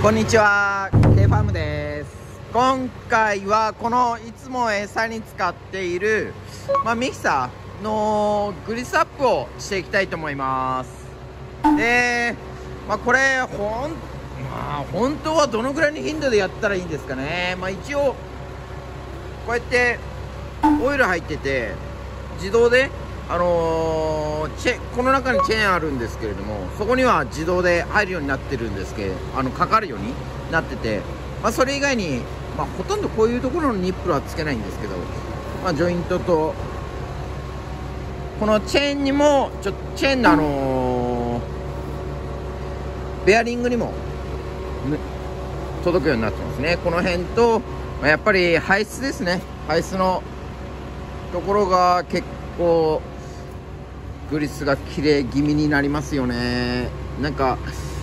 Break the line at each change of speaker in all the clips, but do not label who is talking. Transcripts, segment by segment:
こんにちは、K ファームです。今回はこのいつも餌に使っている、ミキサーのグリスアップをしていきたいと思います。で、これ本当はどのぐらいの頻度でやったらいいんですかね。一応こうやってオイル入ってて自動でこの中にチェーンあるんですけれども、そこには自動で入るようになってるんですけど、かかるようになってて、それ以外に、ほとんどこういうところのニップルはつけないんですけど、ジョイントとこのチェーンにもチェーンのベアリングにも、届くようになってますね。この辺と、やっぱり排出ですね。排出のところが結構グリスが切れ気味になりますよね。こ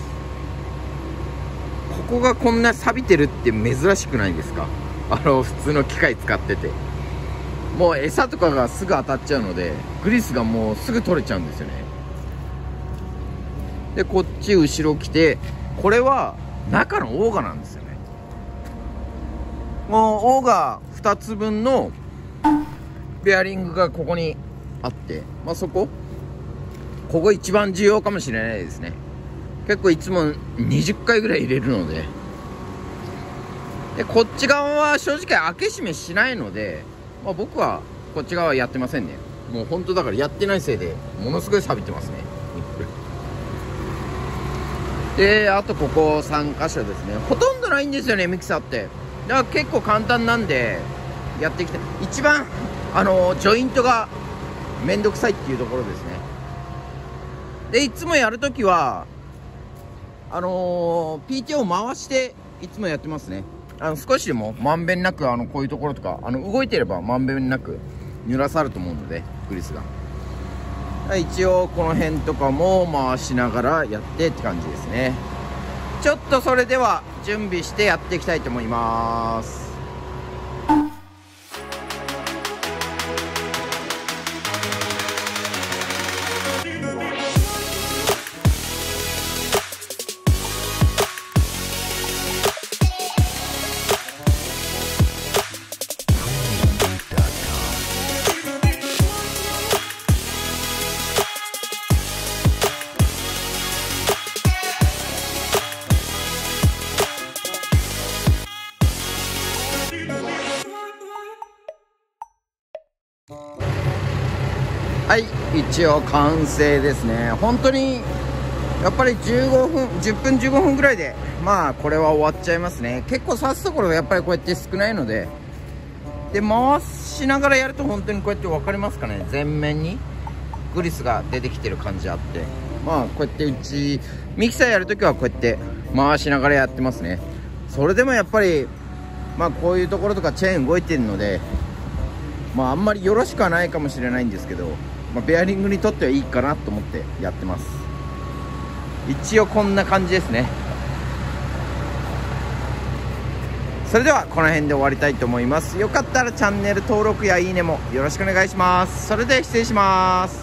こがこんな錆びてるって珍しくないですか？普通の機械使ってて、もう餌とかがすぐ当たっちゃうのでグリスがもうすぐ取れちゃうんですよね。でこっち後ろ来て、これは中のオーガなんですよね。もうオーガ2つ分のベアリングがここにあって、ここ一番重要かもしれないですね。結構いつも20回ぐらい入れるので、こっち側は正直開け閉めしないので、僕はこっち側はやってませんね。もう本当だからやってないせいでものすごい錆びてますね。であとここ3箇所ですね。ほとんどないんですよね、ミキサーって。だから結構簡単なんでやってきて、一番ジョイントがめんどくさいっていうところですね。でいつもやるときはPT を回していつもやってますね。少しでもまんべんなくこういうところとか動いてればまんべんなく濡らされると思うので、グリスが一応この辺とかも回しながらやってって感じですね。ちょっとそれでは準備してやっていきたいと思います。はい、一応完成ですね。本当にやっぱり10分15分ぐらいでこれは終わっちゃいますね。結構刺すところがやっぱりこうやって少ないので、回しながらやると本当にこうやって分かりますかね、全面にグリスが出てきてる感じあって、こうやってミキサーやるときはこうやって回しながらやってますね。それでもやっぱりこういうところとかチェーン動いてるので、あんまりよろしくはないかもしれないんですけど、ベアリングにとってはいいかなと思ってやってます。一応こんな感じですね。それではこの辺で終わりたいと思います。よかったらチャンネル登録やいいねもよろしくお願いします。それでは失礼します。